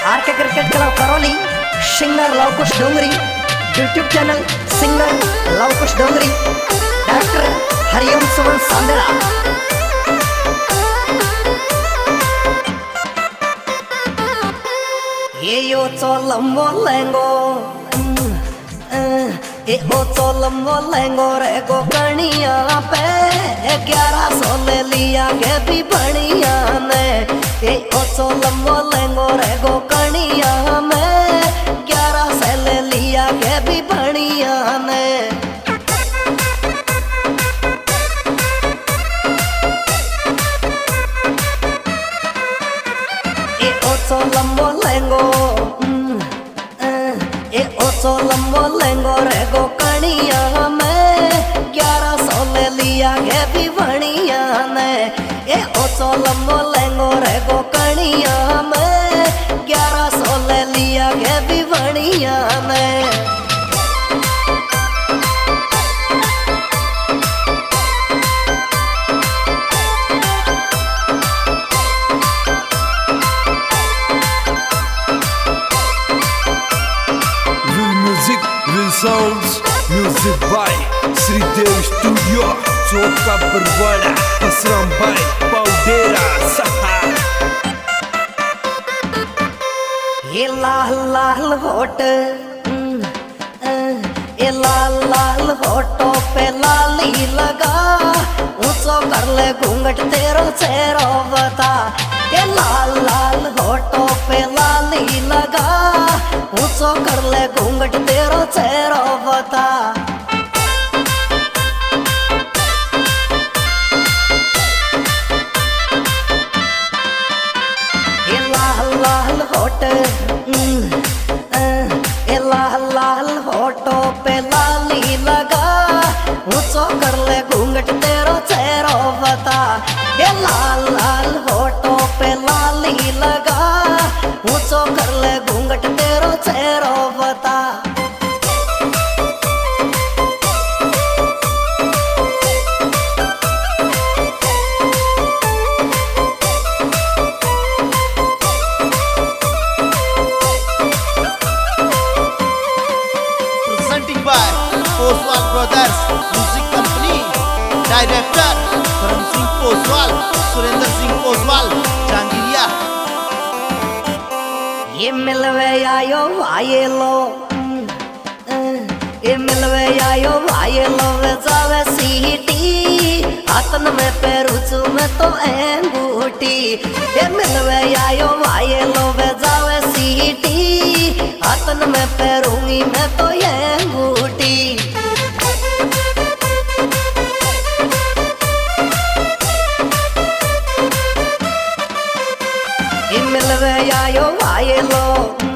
R K cricket club Karauli, singer Lavkush Dongri, YouTube channel singer Lavkush Dongri, director Hariom Suman Sanderha. ये यो चोलम बोलेंगो ए ओ चोलम बोलेंगो रे गो कणिया पे 1100 ले लिया के भी बढ़िया ने। ए ओ चोलम बोलेंगो रे गो कणिया में 1100 ले लिया के भी बढ़िया ने। ए ओ चोलम बोलेंगो चोलम बोलेंगो रे गो कणिया में 1100 ले लिया के भी बढ़िया ने। ए ओ चोलम बोलेंगो रे गो कणिया में 1100 ले लिया के भी बढ़िया ने। Sounds music by Sridev Studio Choka Perwada Pasram by Paudera Saha। ये लाल लाल होठ ये लाल लाल होठों पे लाली लगा ऊंचो कर ले घूंघट तेरो चेहरा बता। ये लाल लाल होठों पे लाली लगा ऊंचो कर ले घूंघट तेरो चेहरा बता। ये लाल लाल होठ ये लाल लाल होठों पे लाली लगा ऊंचो कर ले घूंघट तेरो चेहरा बता। ये लाल लाल होठों पे लाली लगा ऊंचो कर ले घूंघट तेरो चेहरा बता। Poswal Brothers Music Company, Director Karan Singh Poswal, Surendra Singh Poswal, Jangiriya। ये मिलवे आयो आये लो ये मिलवे आयो आये लो वे जावे सीटी हाथन में पैरुचू में तो अंगूठी। ये मिलवे आयो आये लो वे जावे सीटी हाथन में पैरूंगी मैं तो ये अंगूठी। ये मिलवे आयो आये लो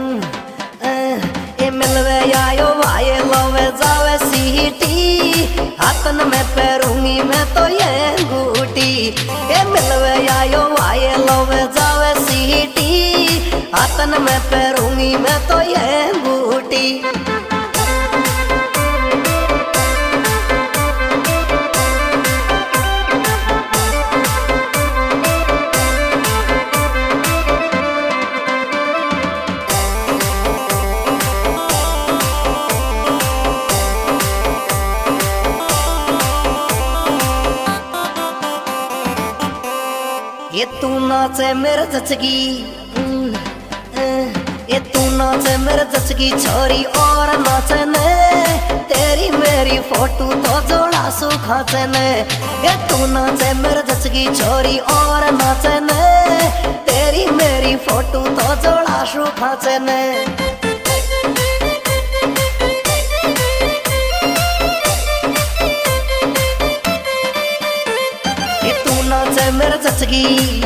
ये मिलवे आयो आये लो वे जावे सीटी हाथन में पैरूंगी मैं तो ये अंगूठी। ये मिलवे आयो आये लो वे जावे सीटी हाथन में पैरूंगी मैं तो ये अंगूठी। ये तू नाचे मेरे जचगी ये तू नाचे मेरे जचगी छोरी और नाचे ने तेरी मेरी फोटो तो जोड़ा सुखाचे ने। ये तू नाचे मेरे जचगी छोरी और नाचे ने तेरी मेरी फोटो तो जोड़ा सुखाचे ने। ये तू नाचे मेरे जचगी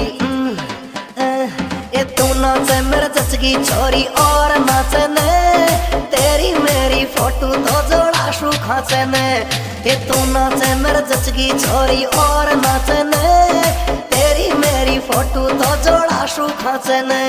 ये तू नाचे मेरे जचगी छोरी और नाचे ने तेरी मेरी फोटो तो जोड़ा सुखाचे ने। ये तू नाचे मेरे जचगी छोरी और नाचे ने तेरी मेरी फोटो तो जोड़ा सुखाचे ने।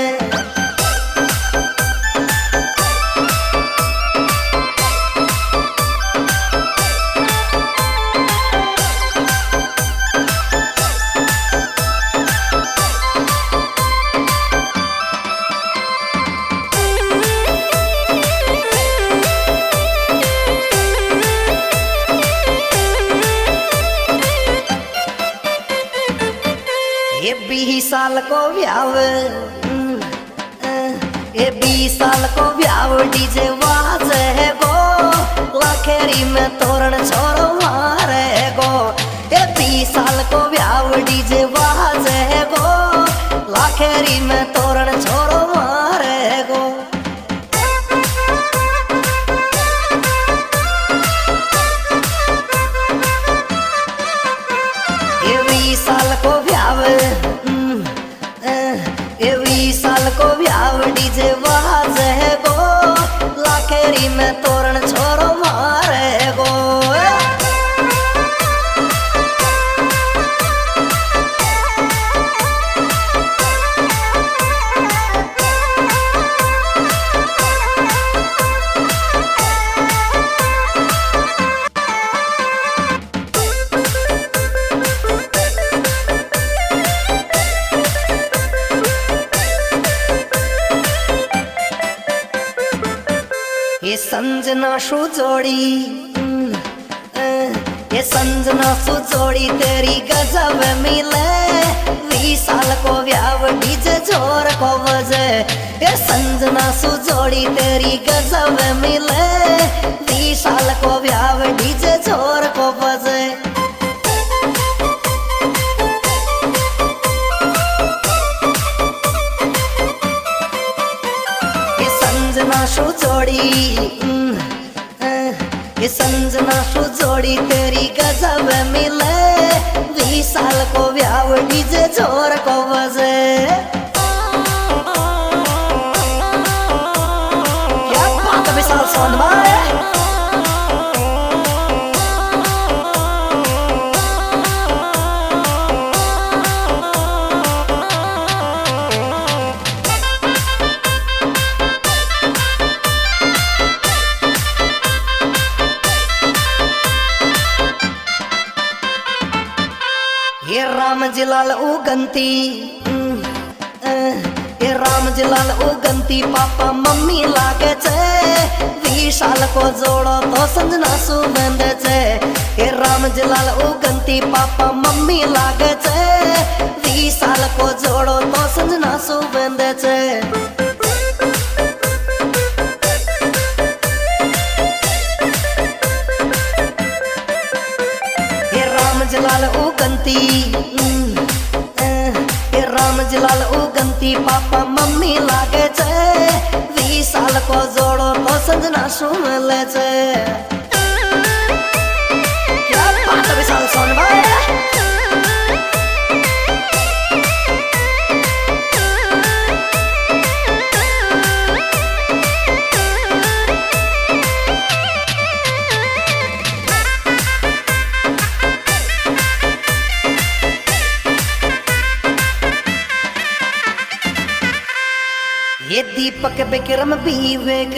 ये 20 साल को ब्याव, ये 20 साल को ब्याव डीजे वाजे गो, लाखेरी में तोरण छोरो मारे गो। ये 20 साल को ब्याव डीजे वाजे गो, लाखेरी में तोरण छोरो मारे गो। ये 20 साल को ब्याव, ये 20 साल को ब्याव डीजे वाजे गो, लाखेरी में तोरण छोरो मारे गो। ये संजना सु जोड़ी, ये संजना सु जोड़ी तेरी गजब मिले, 20 साल को ब्याव डीजे जोर को बजे। ये संजना सु जोड़ी तेरी गजब मिले, 20 साल को ब्याव डीजे जोर को बजे। ये संजना सु जोड़ी, ये संजना सु जोड़ी तेरी गजब मिले, 20 साल को ब्याव डीजे जोर को बजे। क्या बात है विशाल सोन भाई। ये राम जिलाल उगंती, ये राम जिलाल उगंती पापा मम्मी लागे छे, 20 साल को जोड़ो तो संजना सुबंद छे। ये राम जिलाल उगंती पापा मम्मी लागे छे, 20 साल को जोड़ो तो संजना सुबंद छे। ये राम जिलाल उगंती, ये राम जिलाल उगंती पापा मम्मी लागे छे, 20 साल को जोड़ो तो संजना सुमल छे। क्या बात है विशाल सोन भाई। ये दीपक विक्रम विवेक,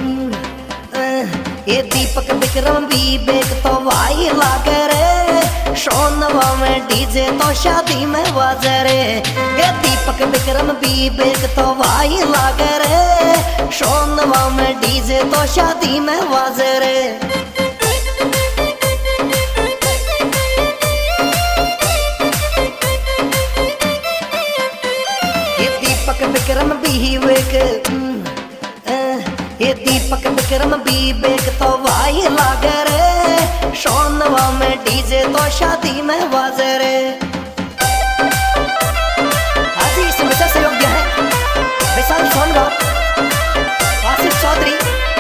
ये दीपक विक्रम विवेक तो भाई लागे रे, सोनवा में डीजे तो शादी में बाजे रे। ये दीपक विक्रम विवेक तो भाई लागे रे, सोनवा में डीजे तो शादी में बाजे रे। ये दीपक विक्रम विवेक, ये दीपक विक्रम विवेक तो भाई लागे रे, सोनवा में डीजे तो शादी में बाजे रे। आज ही इसमें सहयोग दिया है विशाल सोनगांव, आसिफ चौधरी।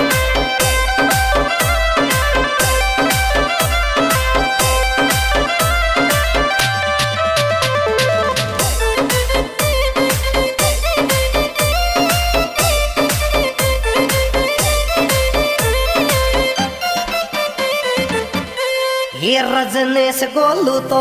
ये रजनीश गोलू तो,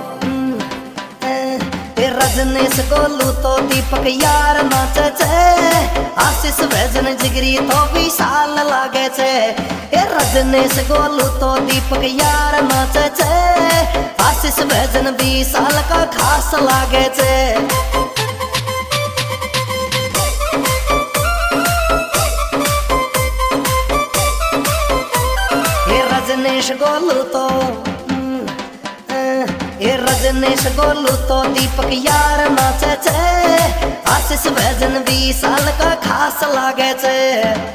ये रजनीश गोलू तो दीपक यार नाचे छे, आशीष भजन जिगरी तो विशाल लागे छे। ये रजनीश गोलू तो दीपक यार नाचे छे, आशीष भजन विशाल का खास लागे छे। ये रजनीश गोलू तो, ये रजनीश गोलू तो दीपक यार नाचे छे, आशीष वैजन 20 साल का खास लागे छे।